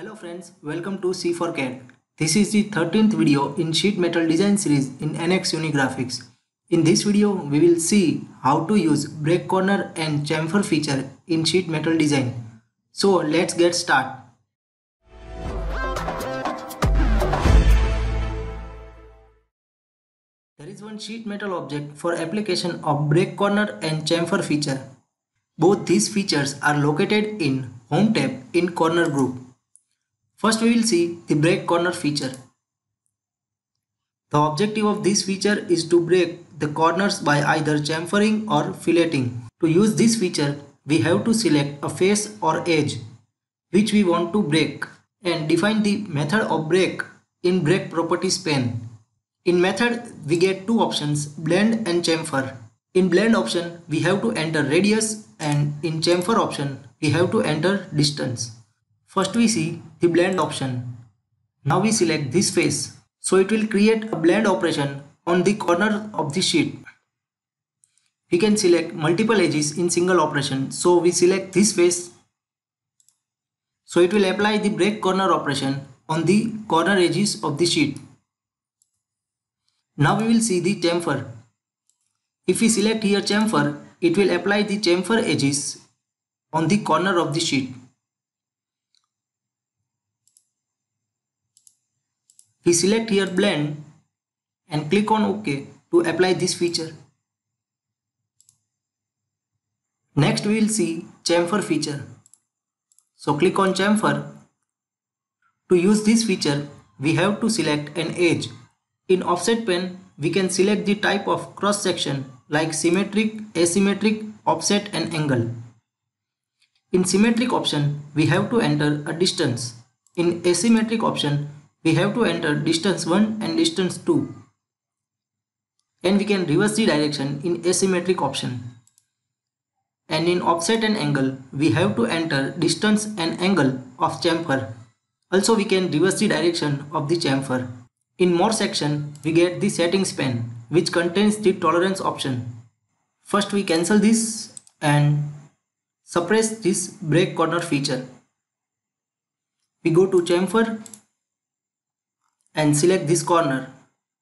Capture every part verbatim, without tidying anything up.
Hello friends, welcome to C four C A D. This is the thirteenth video in sheet metal design series in N X Unigraphics. In this video, we will see how to use break corner and chamfer feature in sheet metal design. So let's get started. There is one sheet metal object for application of break corner and chamfer feature. Both these features are located in Home tab in Corner group. First we will see the break corner feature. The objective of this feature is to break the corners by either chamfering or filleting. To use this feature, we have to select a face or edge which we want to break and define the method of break in break properties pane. In method, we get two options, blend and chamfer. In blend option, we have to enter radius, and in chamfer option, we have to enter distance. First we see the blend option. Now we select this face. So it will create a blend operation on the corner of the sheet. We can select multiple edges in single operation. So we select this face. So it will apply the break corner operation on the corner edges of the sheet. Now we will see the chamfer. If we select here chamfer, it will apply the chamfer edges on the corner of the sheet. We select here blend and click on OK to apply this feature. Next we will see chamfer feature. So click on chamfer. To use this feature, we have to select an edge. In offset pane, we can select the type of cross section like symmetric, asymmetric, offset and angle. In symmetric option, we have to enter a distance. In asymmetric option, we have to enter distance one and distance two. And we can reverse the direction in asymmetric option. And in offset and angle, we have to enter distance and angle of chamfer. Also we can reverse the direction of the chamfer. In more section, we get the settings pane which contains the tolerance option. First we cancel this and suppress this break corner feature. We go to chamfer and select this corner.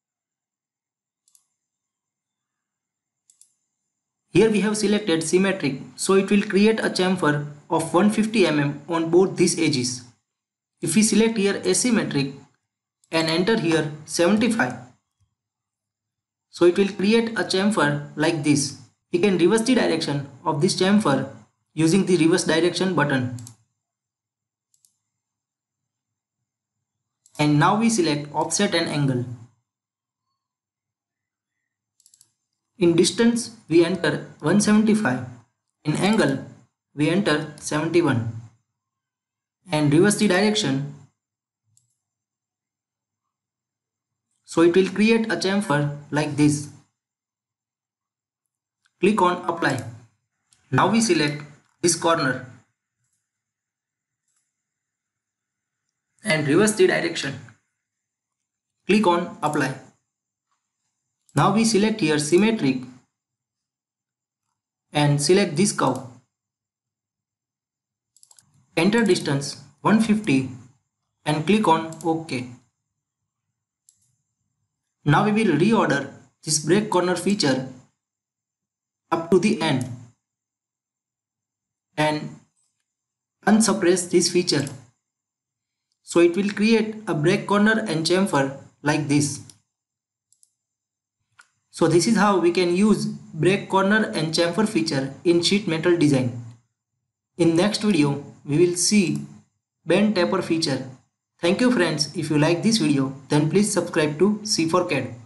Here we have selected symmetric, so it will create a chamfer of one hundred fifty millimeters on both these edges. If we select here asymmetric and enter here seventy-five, so it will create a chamfer like this. We can reverse the direction of this chamfer using the reverse direction button. And now we select offset and angle. In distance we enter one hundred seventy-five. In angle we enter seventy-one. And reverse the direction. So it will create a chamfer like this. Click on apply. Now we select this corner and reverse the direction. Click on apply. Now we select here symmetric and select this curve. Enter distance one hundred fifty and click on OK. Now we will reorder this break corner feature up to the end and unsuppress this feature. So it will create a break corner and chamfer like this. So this is how we can use break corner and chamfer feature in sheet metal design. In next video, we will see bend taper feature. Thank you friends. If you like this video, then please subscribe to C four C A D.